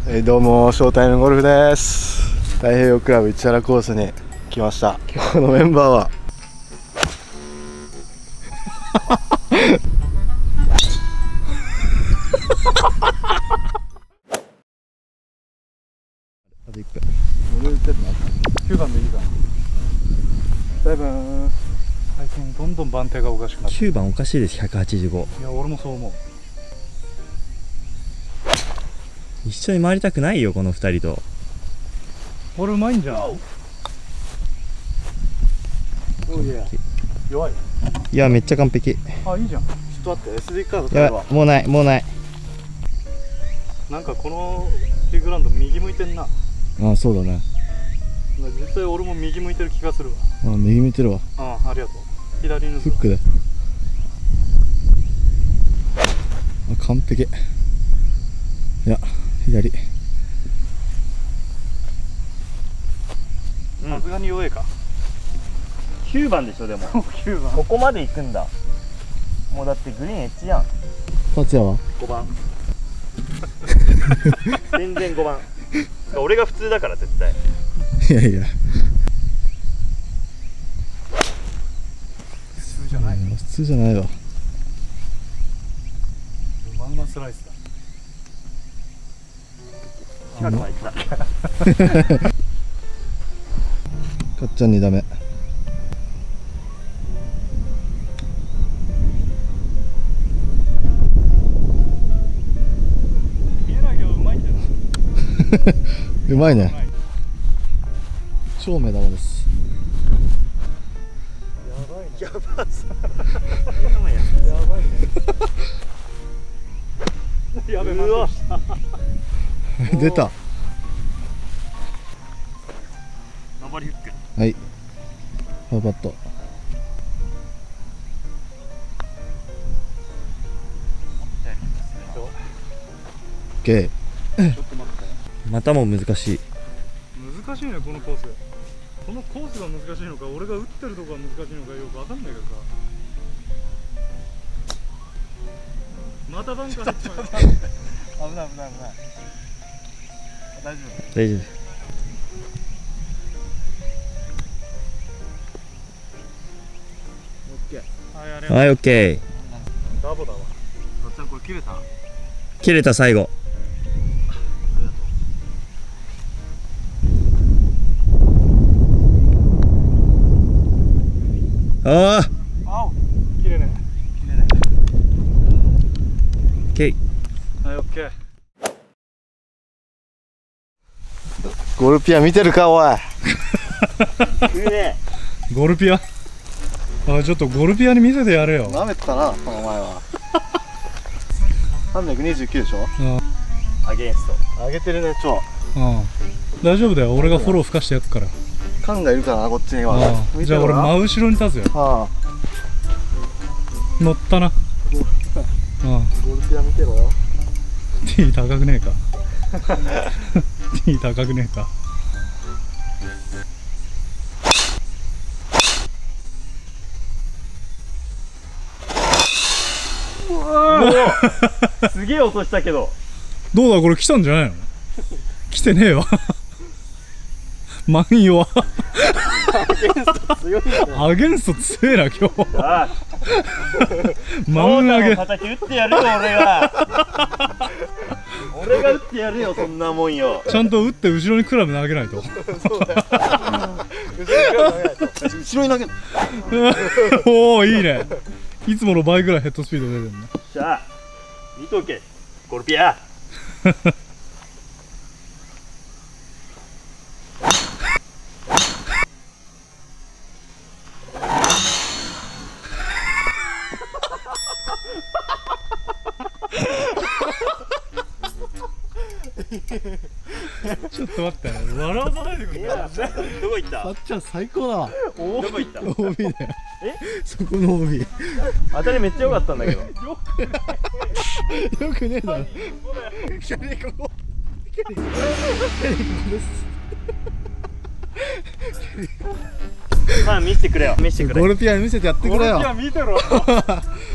どうも、ショータイムゴルフです。太平洋クラブ市原コースに来ました。今日のメンバーはあと1分。 9番でいいかな。バイバーイ。最近どんどん番手がおかしくなって。 9番おかしいです。185。 いや、俺もそう思う。 一緒に回りたくないよ、この2人と。 俺うまいんじゃん。弱い。 いや、めっちゃ完璧。 あ、いいじゃん。 ちょっと待って、SD カード取やるわ。 ばい、もうない、もうない。 なんかこのティーグラウンド右向いてんな。 あ、そうだね。 実際俺も右向いてる気がするわ。 あ、右見てるわ。 ありがとう。左にフックで。あ、完璧。いや、左。 さすがに弱いか。 9番でしょ、でも。 9番。 ここまで行くんだ。もうだってグリーンエッジやん。 達也は 5番。全然5番。俺が普通だから絶対。 いやいや、 普通じゃない。 普通じゃないわ。 うまうまスライスだ。 近くまで来た。 かっちゃん2打目。 見えないけどうまいんだよな。 うまいね。超目玉です。 やばいね。 やばさ。 やばいね。やべ、うわ。 出た。 上りフック。 はい。パーパット。OK。 ちょっと待って。 またも難しい。 難しいね、このコース。このコースが難しいのか、俺が打ってるとこが難しいのかよくわかんないけどさ。またバンカー入っちまう。危ない危ない危ない。大丈夫。 大丈夫。 はい、ありがとう。 はい、オッケー。 ダボだわ。 かっちゃんこれ切れた？ 切れた、最後。ああ。 青。切れね。 切れない。 オッケー。 はい、オッケー。 ゴルピア見てるかおい。 ゴルピア。ちょっとゴルピアに見せてやれよ。 舐めてたな、この前は。329でしょ。 アゲンスト。 上げてるね、超。 大丈夫だよ、俺がフォロー吹かしてやっから。 カンがいるからな、こっちには。 じゃあ俺真後ろに立つよ。乗ったな。 ゴルピア見てろよ。 T 高くねえか。T 高くねえか。 すげえ音したけど。 どうだ、これ来たんじゃないの？来てねえわ。万葉。アゲンスト強えな、今日。マンアゲ。 叩き打ってやるよ、俺が。俺が打ってやるよ、そんなもんよ。 ちゃんと打って後ろにクラブ投げないと。 後ろに投げる。 おお、いいね。いつもの倍ぐらいヘッドスピード出てるね。 じゃあ見とけ、ゴルピア。 ちょっと待って、笑わないでくれ。 どこ行ったかっちゃん最高だわ。 どこ行った OB だよ。そこの OB。 当たりめっちゃ良かったんだけど。 よくねえだろ。キャリーここ。キャリーここです。 さあ見せてくれよ。見せてくれ。 ゴルピア見せてやってくれよ。 ゴルピア見てろ。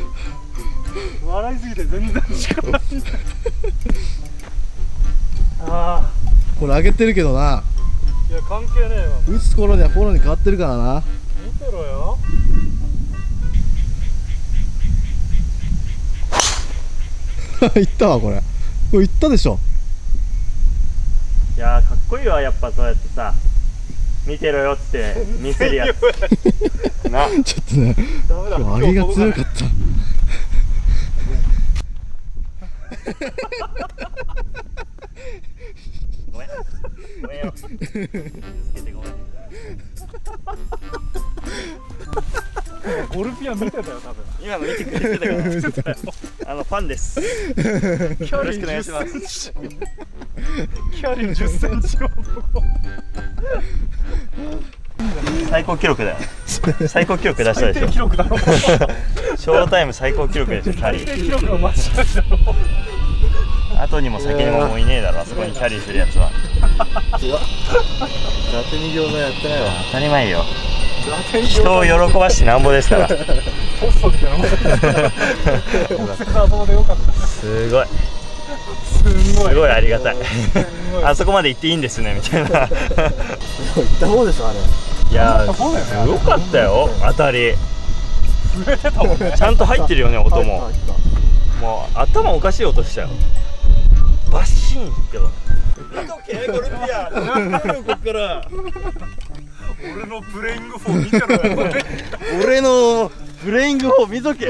笑いすぎて全然力ない。 あこれ上げてるけどな、 あ、いや関係ねえわ。 打つ頃にはフォローに変わってるからな。 見てろよ。 いったわこれ。これいったでしょ。 いやーかっこいいわ、やっぱそうやってさ見てろよっつって見せるやつな。 ちょっとね、 ダメだ。 今上げが強かった。 ごめんごめんよ、つけてごめん。 ゴルピア見てたよ多分。 今の見てくれてたからファンです。 キャリー10センチ。キャリー10センチの男。 最高記録だよ。最高記録出したでしょ。 記録だろ。 ショータイム最高記録でしょ、キャリー。 記録の間違いだろ。 後にも先にももういねえだろ、あそこにキャリーするやつは。 伊達に餃子やってないわ。 当たり前よ。人を喜ばしてなんぼですから。 ポストってのもあそこでよかった。 すごいすごいすごいありがたい。あそこまで行っていいんですねみたいな。 行った方でしょあれ。 いやーそうだよねすごかったよ、当たり。 震えてたもんね。 ちゃんと入ってるよね、音も。 入ったもう頭おかしい音したよ。バッシーンってど。見とけゴルピア。こっから。 俺のプレイングフォー見てろよ。 俺のプレイング4見とけよ。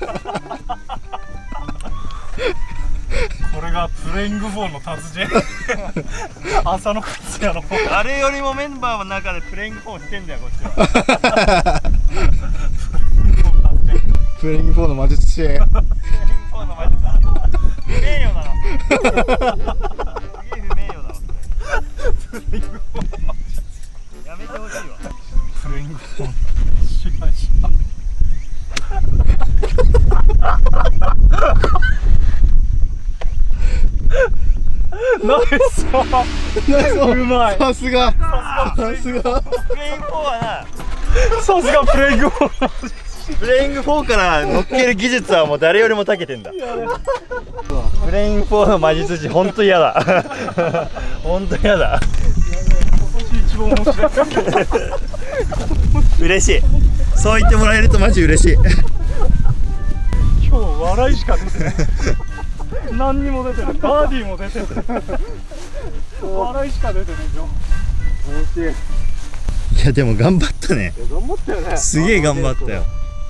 これがプレイングフォーの達人。浅野克也の方。 あれよりもメンバーの中でプレイング4してんだよ、こっちは。 プレイング4の魔術師。 プレイング4のマジで不名誉だな。すげえ不名誉だわ。 プレイングフォーのやめてほしいわ。 プレイングフォーの支配者。ナイス。うまい。 さすが。さすが。 プレイング4はさすがプレイングフォー。 な、プレイング4から乗っける技術はもう誰よりも長けてんだ。プレイング4の魔術師、ほんと嫌だ。ほんと嫌だ。 一番面白い。 嬉しい。そう言ってもらえるとマジ嬉しい。 今日笑いしか出てない。何にも出てない。バーディーも出てない。笑いしか出てない。 面白い。 いやでも頑張ったね。 頑張ったよね。 すげえ頑張ったよ。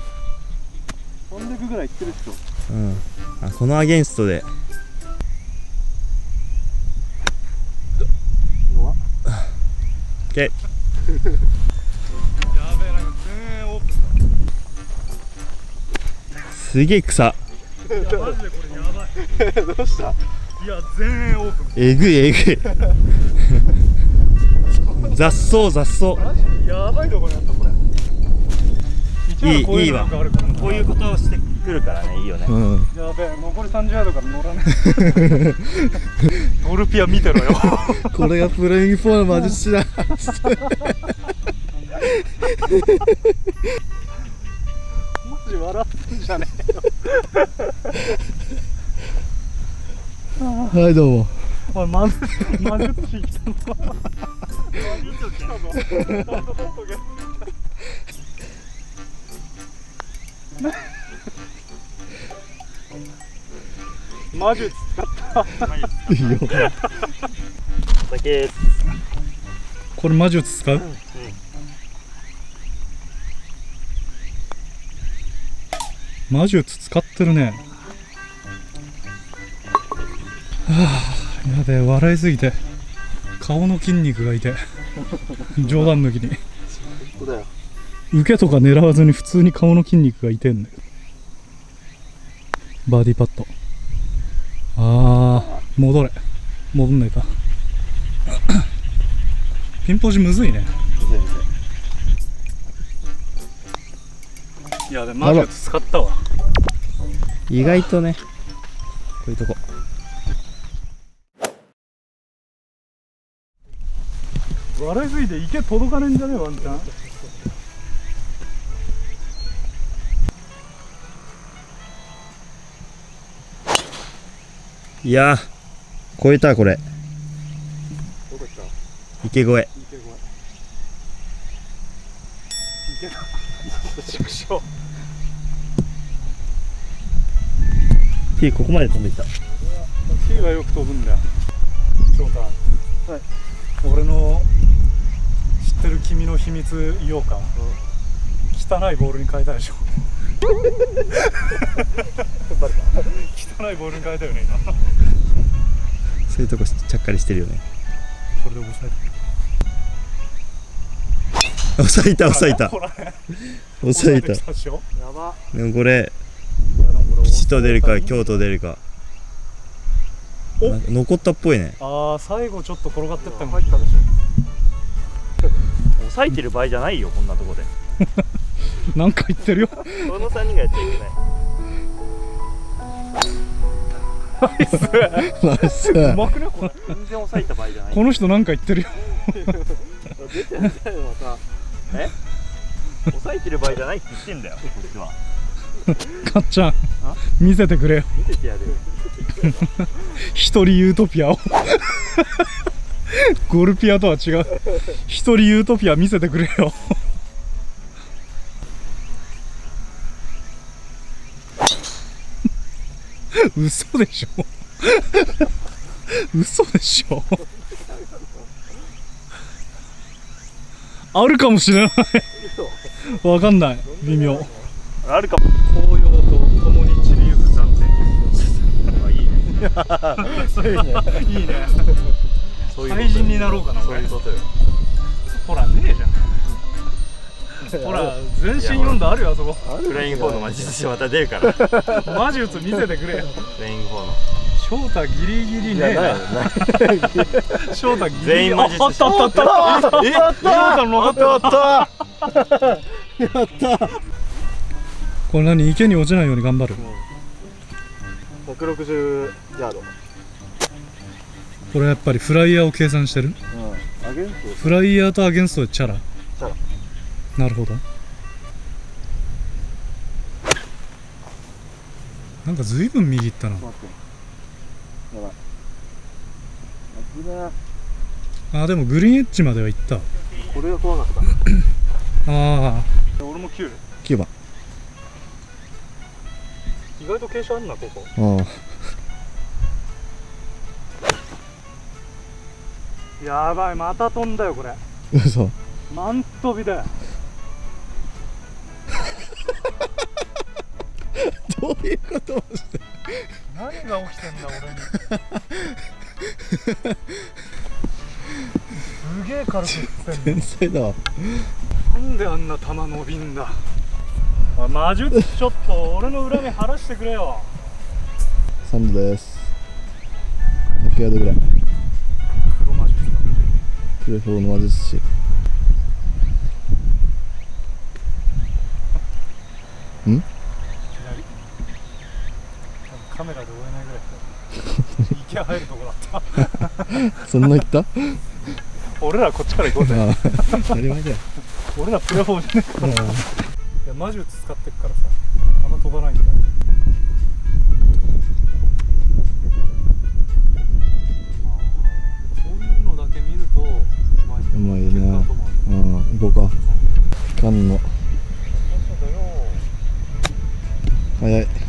300ぐらいいってるっしょ。 うん。あ、このアゲンストで。 弱っ。 オッケー。 やべえ、なんか全英オープンすげえ草。 だ。いやマジでこれやばい。 どうした？ いや全英オープン。 えぐいえぐい。雑草雑草。 やばいとこにあったこれ。 いいこういうのなんかあるからな。 こういうことをしてくるからね、いいよね。 うん。 やべえ、残り30ヤードから乗らない。ゴルピア見てろよ。 これがプレイング4の魔術師だ。 マジ笑ってんじゃねはいどうも。 えよ。おい、魔術師来たぞ。魔術使った。 いいよ。 酒。 これ魔術使う？魔術使ってるね。はあ、やべえ、笑いすぎて顔の筋肉がいて。冗談抜きにそうだよ。 受けとか狙わずに普通に顔の筋肉がいてんだよ。バーディーパット。あー、戻れ。戻んないか。ピンポジむずいね。いやでも魔術使ったわ。 意外とね、こういうとこ。 笑いすぎて池届かねえんじゃねえワンちゃん。 いやー、超えたこれ。 池越え。 池だ。畜生。 T ここまで飛んできた。 T はよく飛ぶんだよ。翔太、はい、俺の知ってる君の秘密言おうか、汚いボールに変えたでしょ。汚いボールに変えたよね今。 そういうとこちゃっかりしてるよね。 これで抑えた。 抑えた抑えた抑えた。でもこれ吉と出るか京と出るか。残ったっぽいね。 ああ、最後ちょっと転がってったの入ったでしょ。 抑えてる場合じゃないよこんなとこで。 なんか言ってるよ。 この3人がやっちゃいけない。 ナイス。 うまくねこれ。 全然抑えた場合じゃない。 この人なんか言ってるよ。 出てないよまた。え？抑えてる場合じゃないって言ってんだよこっちは。 かっちゃん見せてくれよ。 見せてやるよ。 一人ユートピアを。ゴルピアとは違う。一人ユートピア見せてくれよ。嘘でしょ。嘘でしょ。あるかもしれない。わかんない。微妙。 あるかも。 紅葉と共に散りゆく暫定。 あ、いいね。 そういうね。 いいね。 そういう廃人になろうかな。 そういうことよ。 ほらねえじゃん。ほら全身読んだあるよあそこ。 フライング4の魔術師また出るから。 魔術見せてくれよ。 フライング4の。 翔太ギリギリねえな。翔太ギリギリ。 全員魔術師。 あったあったあった。え、やった。翔太の残ってる。 やったこれ何、池に落ちないように頑張る。 160ヤード。 これやっぱりフライヤーを計算してる。 アゲンスト。 フライヤーとアゲンストでチャラ。 チャラ。 なるほど。なんかずいぶん右行ったな。 待って。やばい。危ねあーでもグリーンエッジまでは行った。 え。これが怖かった。 ああ。 俺も9。 9番。 意外と傾斜あるなここ。 ああ。 やばい、また飛んだよこれ。 嘘。 満飛びだよ。 どういうこと何が起きてんだ俺に。すげえ軽く振ってんの。 天才だわ。 なんであんな球伸びんだ。魔術ちょっと俺の裏に晴らしてくれよ。 3度です。100ヤードぐらい。 黒魔術だ。 プレフォーの魔術師。ん？ カメラで追えないぐらい池入るとこだった。 そんな言った？ 俺らこっちから行こうぜ。 当たり前だよ。 俺らプレフォーじゃねえから。いや魔術使ってっからさ、あんま飛ばないんだよ。そういうのだけ見るとうまいよね。うん、行こうか。ピカンの。早い。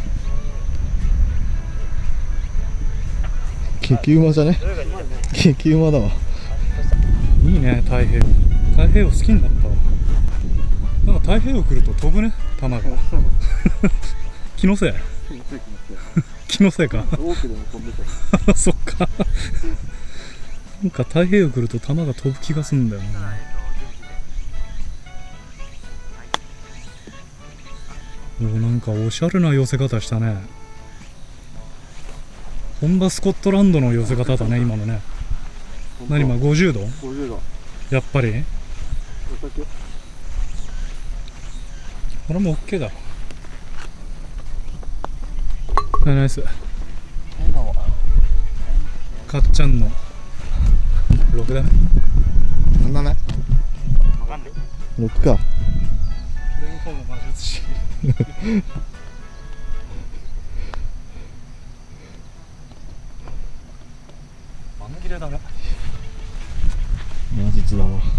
激うまじゃね？激うまだわ。 いいね、太平洋。太平洋好きになったわ。なんか太平洋来ると飛ぶね、球が。気のせい。気のせいか。 多くでも飛んでた。 そっか。なんか太平洋来ると球が飛ぶ気がするんだよな。お、なんかおしゃれな寄せ方したね。本場スコットランドの寄せ方だね、今のね。何今50度 50度。 やっぱりお酒？ これも OK だ。ナイス。かっちゃんの6だね。 何だね？6か。 レンフォーの魔術師。マンギレだね。 マジだわ。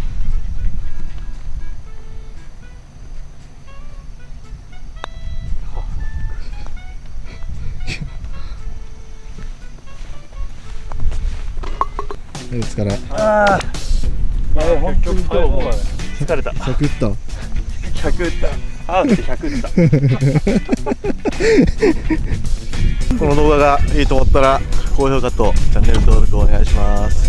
お疲れ。 ああ、やべえ、本当に今日もう疲れた。 100打った。 100打った。ハーフで100打った。この動画がいいと思ったら高評価とチャンネル登録お願いします。